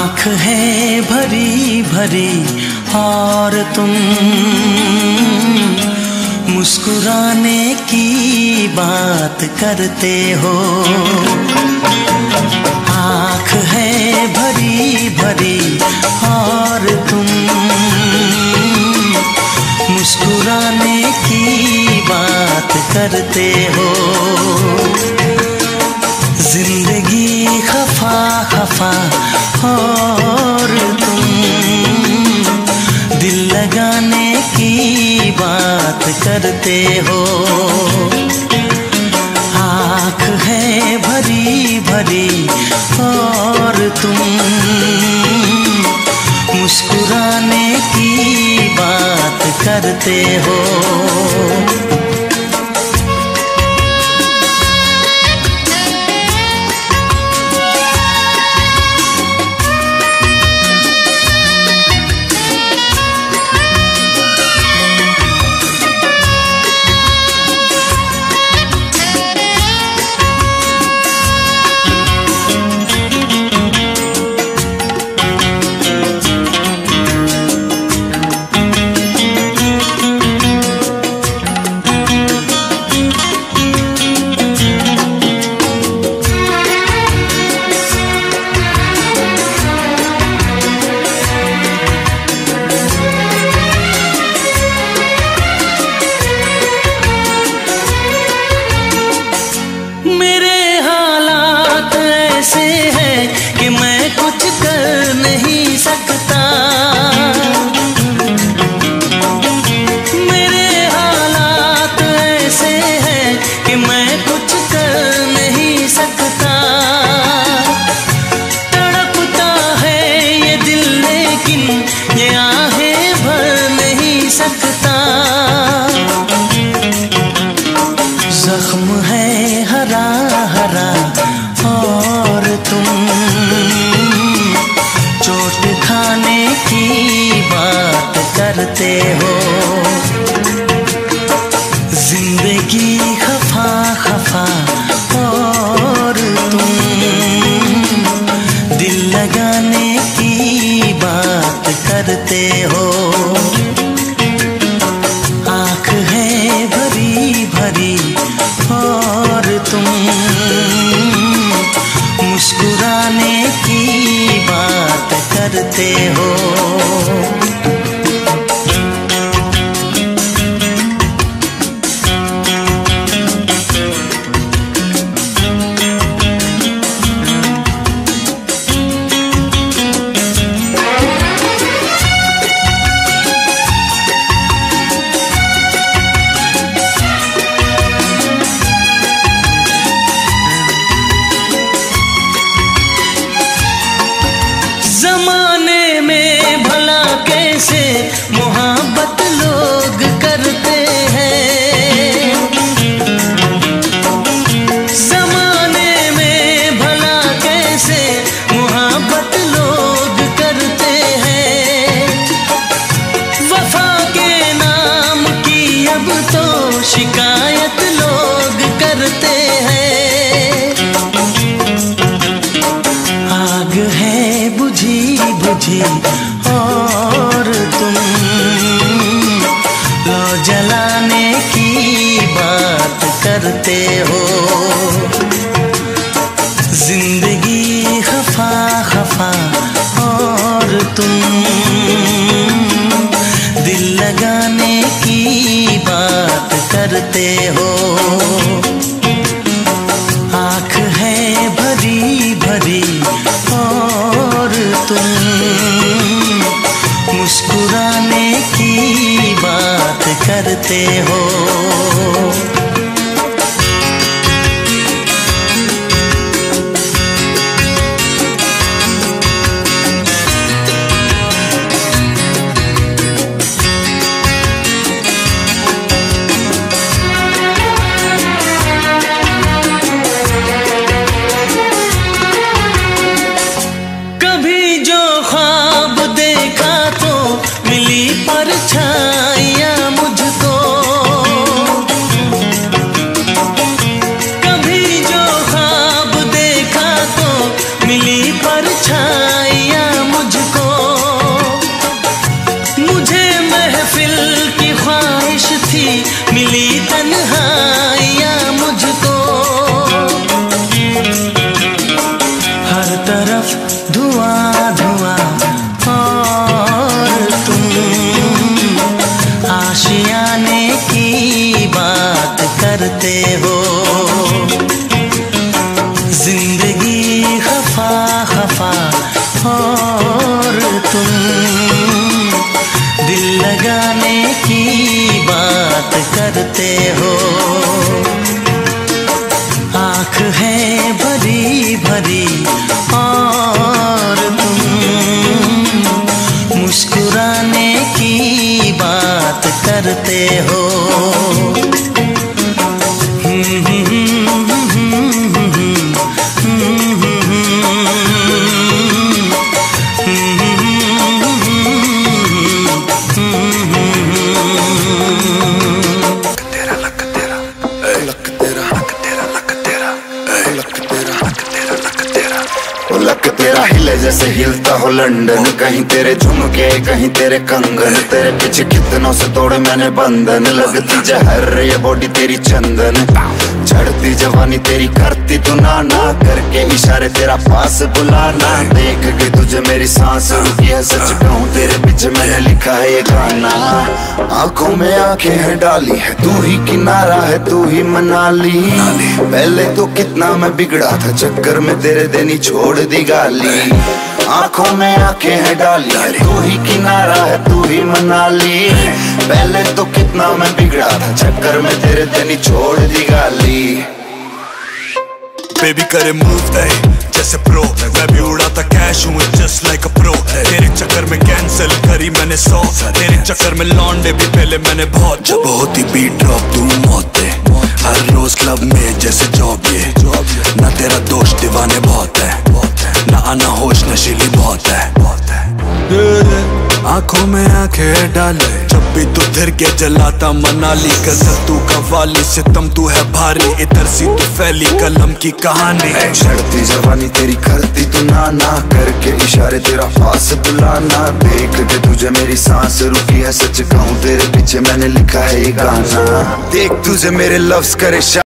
आँख है भरी भरी और तुम मुस्कुराने की बात करते हो। आँख है भरी भरी और तुम मुस्कुराने की बात करते हो। जिंदगी खफा खफा और तुम दिल लगाने की बात करते हो। आँख है भरी भरी और तुम मुस्कुराने की बात करते हो। जख्म है हरा हरा और तुम चोट खाने की बात करते हो। जिंदगी खफा खफा और तुम दिल लगाने की बात करते हो। आँख है भरी भरी और तुम मुस्कुराने की बात करते हो। जमाने में भला कैसे मोहब्बत लोग करते हैं। जमाने में भला कैसे मोहब्बत लोग करते हैं। वफा के नाम की अब तो शिकायत लोग करते हैं। आग है बुझी बुझी और तुम लो जलाने की बात करते हो। जिंदगी खफा खफा और तुम दिल लगाने की बात करते हो। आँख है भरी भरी और तुम मुस्कुराने की बात करते हो। परछाइयाँ मुझको कभी जो ख्वाब देखा तो मिली परछाइयाँ खफा और तुम दिल लगाने की बात करते हो। आँख है भरी भरी और तुम मुस्कुराने की बात करते हो। लक तेरा हिले जैसे हिलता हो लंदन, कहीं तेरे झुमके कहीं तेरे कंगन, तेरे पीछे कितनों से तोड़े मैंने बंधन। लगती जहर ये बॉडी तेरी चंदन, चढ़ती जवानी तेरी करती तू ना करके इशारे तेरा पास बुलाना। देख के तुझे मेरी सांस रुकी है, सच कहूँ तेरे पीछे मैंने लिखा है ये गाना। आंखों में आंखें हैं डाली है, तू ही किनारा है तू ही मनाली। पहले तो कितना मैं बिगड़ा था चक्कर में तेरे देनी छोड़ दी गाली। आंखों में आंखें हैं डाली है, तू ही किनारा है तू ही मनाली। पहले तो कितना मैं बिगड़ा था चक्कर में तेरे देनी छोड़ दी गाली। बेबी करे मूव दे जैसे प्रो, मैं भी उड़ाता कैश हूँ जस्ट लाइक अ प्रो। तेरे चक्कर में कैंसिल करी मैंने 100, तेरे चक्कर में लौंडे भी पहले मैंने बहुत। जब होती बीट ड्रॉप तू मौत है, हर रोज क्लब में जैसे जॉब ये। ना तेरा दोस्त दीवाने बहुत है, ना आना होश नशीली बहुत है। आंखों में आंखें डाले जब भी तू थिर के जलाता मनाली। गजल तू कवाली सितम तू है भारी, इधर सी तू फैली कलम की कहानी। चढ़ती जवानी तेरी करती तू ना करके इशारे तेरा पास बुलाना। देख के तुझे मेरी सांस रुकी है, सच कहूँ तेरे पीछे मैंने लिखा है ये गाना। देख तुझे मेरे लफ्ज करे